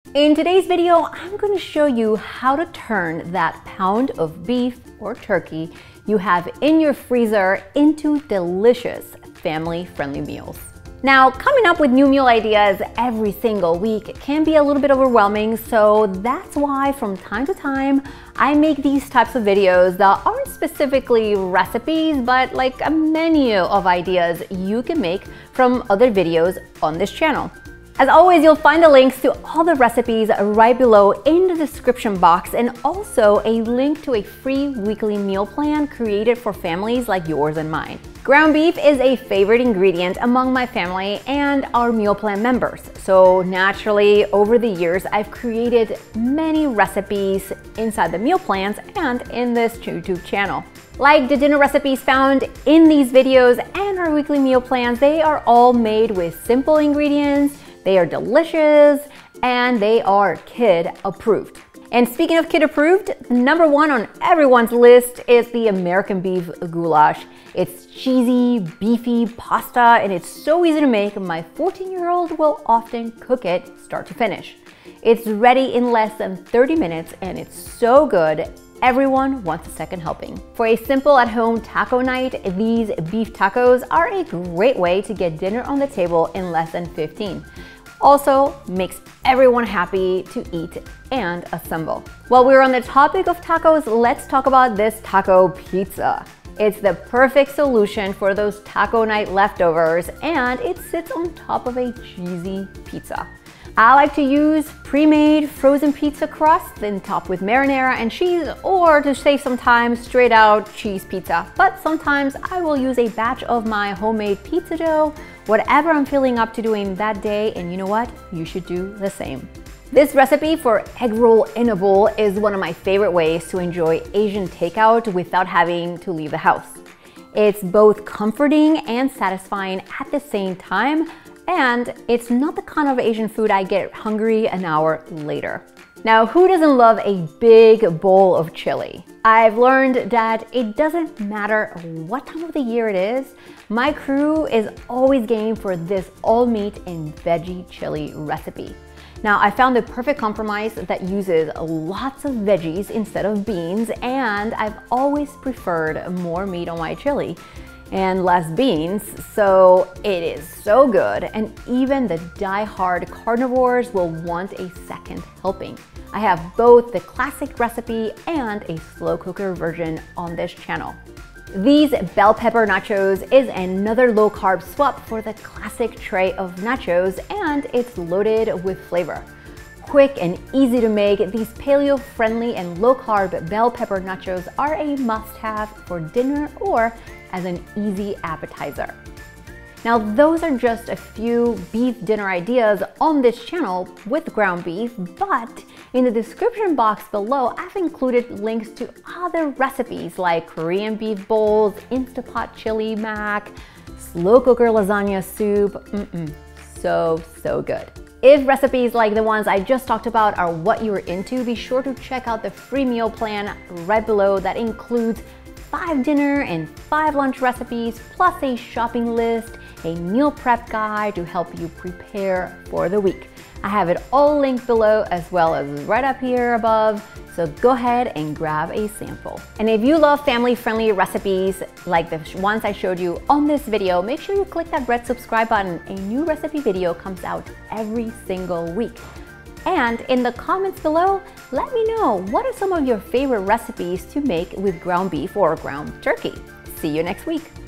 In today's video, I'm going to show you how to turn that pound of beef or turkey you have in your freezer into delicious family-friendly meals. Now, coming up with new meal ideas every single week can be a little bit overwhelming, so that's why from time to time, I make these types of videos that aren't specifically recipes, but like a menu of ideas you can make from other videos on this channel. As always, you'll find the links to all the recipes right below in the description box, and also a link to a free weekly meal plan created for families like yours and mine. Ground beef is a favorite ingredient among my family and our meal plan members. So naturally, over the years, I've created many recipes inside the meal plans and in this YouTube channel. Like the dinner recipes found in these videos and our weekly meal plans, they are all made with simple ingredients. They are delicious and they are kid approved. And speaking of kid approved, number one on everyone's list is the American beef goulash. It's cheesy, beefy pasta, and it's so easy to make. My 14-year-old will often cook it start to finish. It's ready in less than 30 minutes and it's so good. Everyone wants a second helping. For a simple at-home taco night, these beef tacos are a great way to get dinner on the table in less than 15. Also makes everyone happy to eat and assemble. While we're on the topic of tacos, let's talk about this taco pizza. It's the perfect solution for those taco night leftovers, and it sits on top of a cheesy pizza. I like to use pre-made frozen pizza crust, then topped with marinara and cheese, or to save some time, straight out cheese pizza. But sometimes I will use a batch of my homemade pizza dough, whatever I'm feeling up to doing that day, and you know what? You should do the same. This recipe for egg roll in a bowl is one of my favorite ways to enjoy Asian takeout without having to leave the house. It's both comforting and satisfying at the same time, and it's not the kind of Asian food I get hungry an hour later. Now, who doesn't love a big bowl of chili? I've learned that it doesn't matter what time of the year it is, my crew is always game for this all meat and veggie chili recipe. Now, I found the perfect compromise that uses lots of veggies instead of beans, and I've always preferred more meat on my chili and less beans, so it is so good, and even the die-hard carnivores will want a second helping. I have both the classic recipe and a slow cooker version on this channel. These bell pepper nachos is another low-carb swap for the classic tray of nachos, and it's loaded with flavor. Quick and easy to make, these paleo-friendly and low-carb bell pepper nachos are a must-have for dinner or as an easy appetizer. Now, those are just a few beef dinner ideas on this channel with ground beef, but in the description box below, I've included links to other recipes like Korean beef bowls, Instapot chili mac, slow cooker lasagna soup. So good. If recipes like the ones I just talked about are what you're into, be sure to check out the free meal plan right below that includes 5 dinner and 5 lunch recipes, plus a shopping list, a meal prep guide to help you prepare for the week. I have it all linked below as well as right up here above, so go ahead and grab a sample. And if you love family-friendly recipes like the ones I showed you on this video, make sure you click that red subscribe button. A new recipe video comes out every single week. And in the comments below, let me know what are some of your favorite recipes to make with ground beef or ground turkey. See you next week.